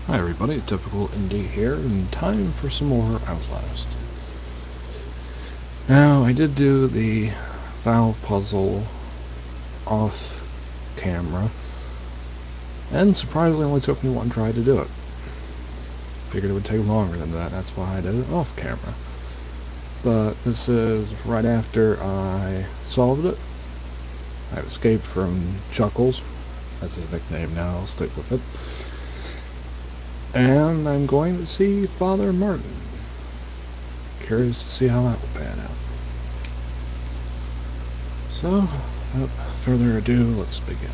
Hi everybody, Typical Indie here, and time for some more Outlast. Now, I did do the valve puzzle off camera, and surprisingly only took me one try to do it. Figured it would take longer than that, that's why I did it off camera. But this is right after I solved it. I escaped from Chuckles, that's his nickname now, I'll stick with it. And I'm going to see Father Martin. Curious to see how that will pan out. So, without further ado, let's begin.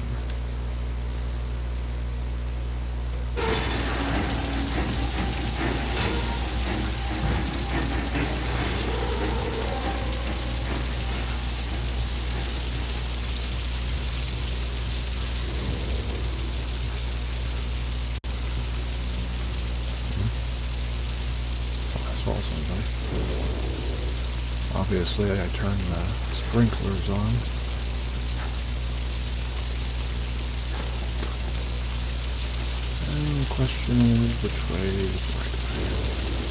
Obviously, I turned the sprinklers on. And the question is, which way is the right way?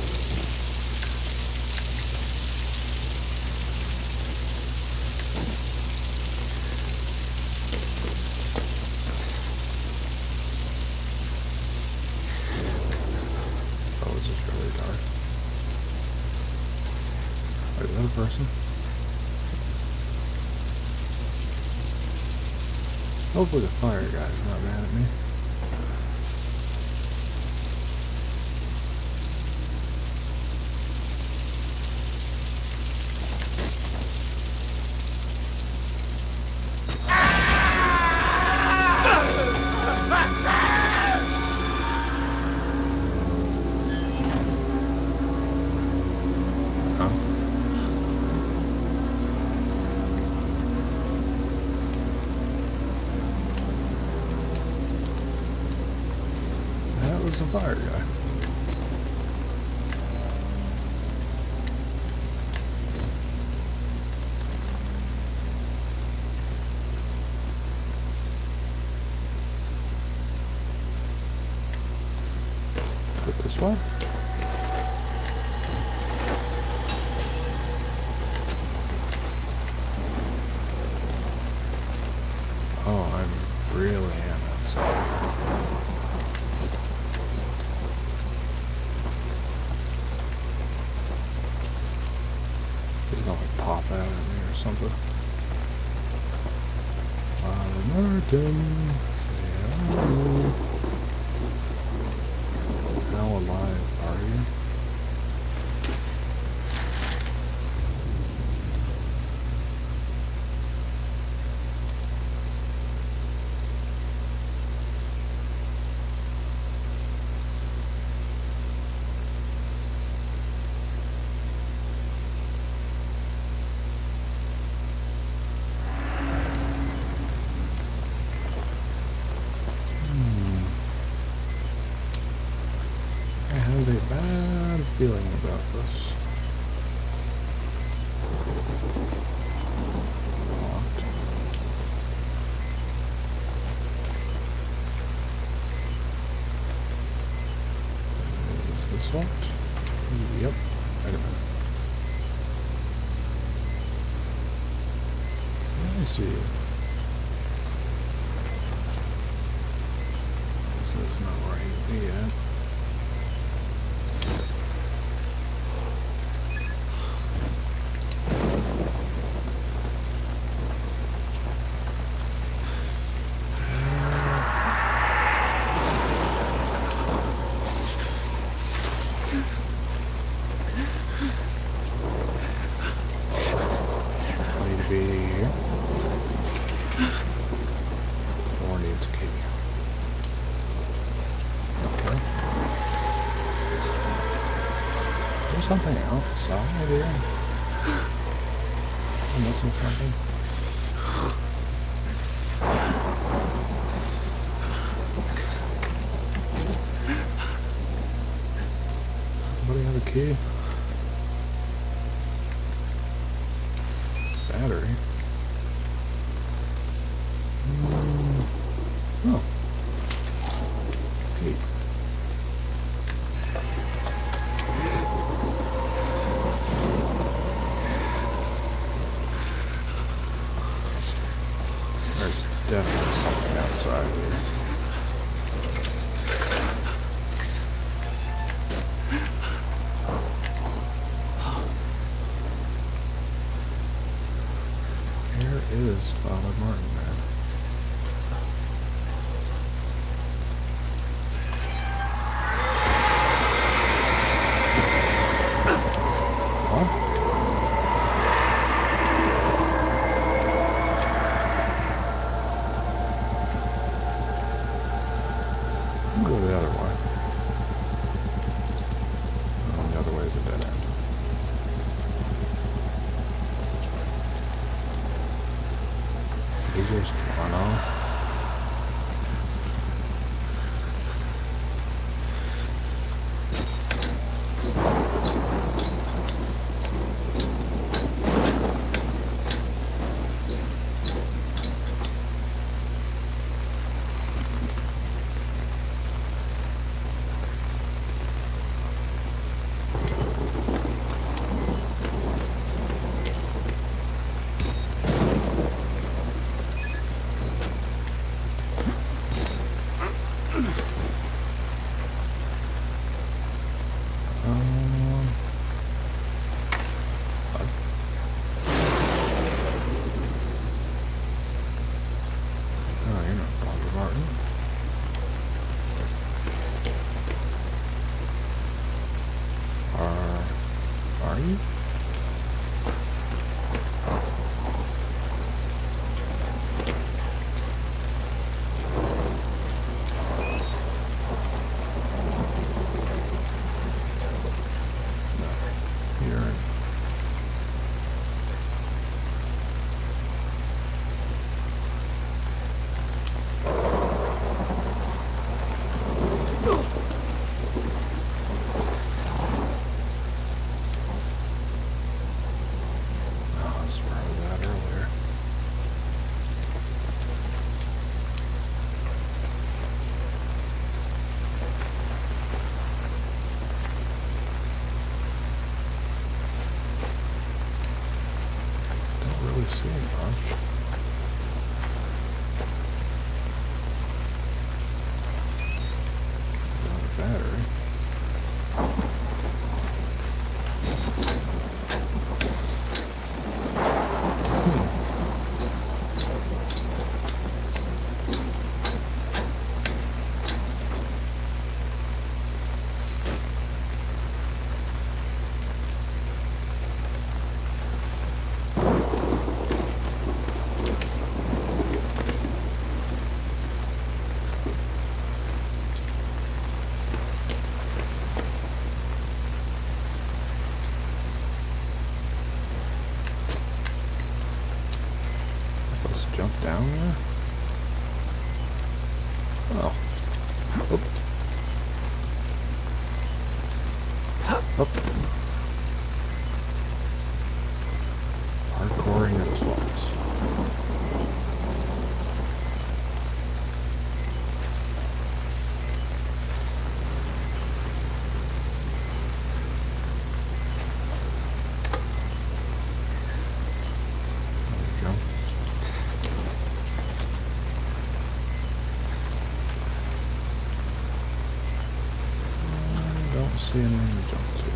Oh, is this really dark? Wait, is that a person? Hopefully the fire guy's not mad at me. That was the fire guy. Is it this way? Oh, I really am outside. He's gonna like pop out at me or something. Martin, hello. How alive are you? I have a bad feeling about this. Locked. Is this locked? Yep. Wait a minute. I see you. This is not where I need to be at. Here. Or needs a key. Okay. There's something outside here. I'm missing something. Anybody have a key? Battery. Oh. Key. I'll go the other way. Oh, the other way is a dead end. Did you just run off? Oh, you're not Bobby Martin. Are you? You're Oh, that's where I was at earlier. Don't really see much. Another battery. Let's jump down there. Oh. Oop. Up. Hardcoring at its faults. There we go. I don't see anything to jump to.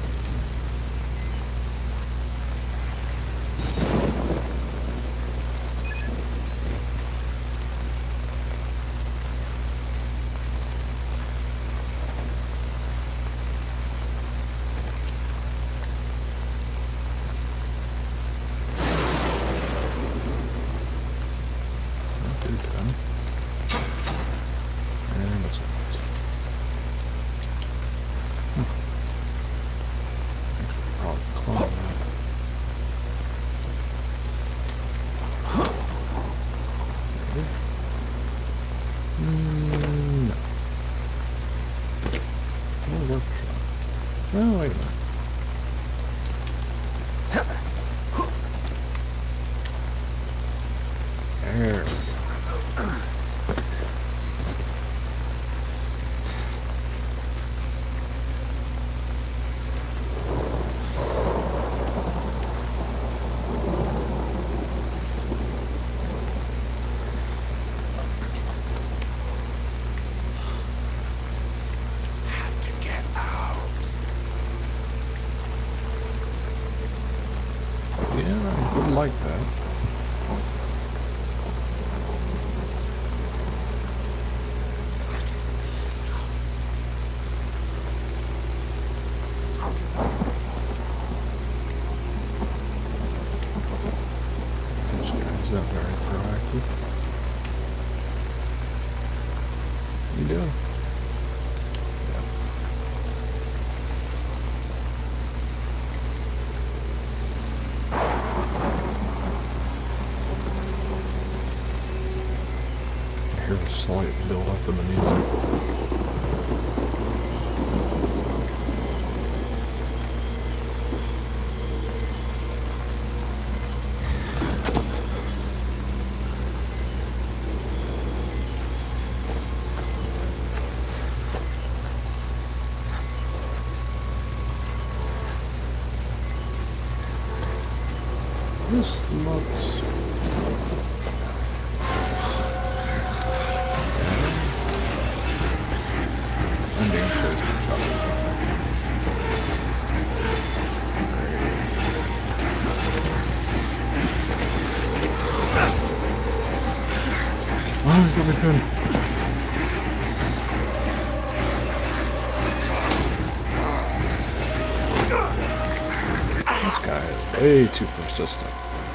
Not too bad. And that's it. Probably clone that. Maybe. No. No workshop. Oh, wait a minute. There we go. this looks... I'm being chased by shovels. Oh, he's got me pinned. This guy is way too persistent.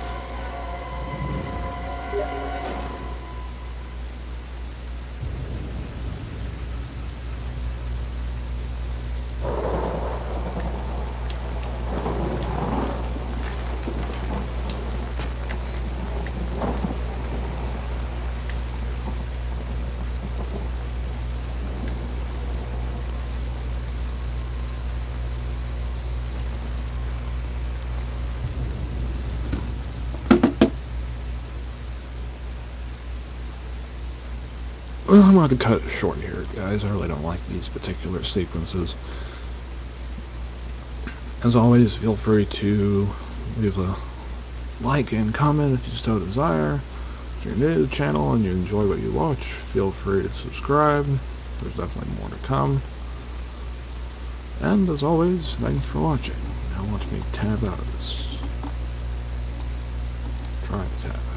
Well, I'm going to cut it short here, guys. I really don't like these particular sequences. As always, feel free to leave a like and comment if you so desire. If you're new to the channel and you enjoy what you watch, feel free to subscribe. There's definitely more to come. And as always, thanks for watching. Now watch me tab out of this. Try to tab.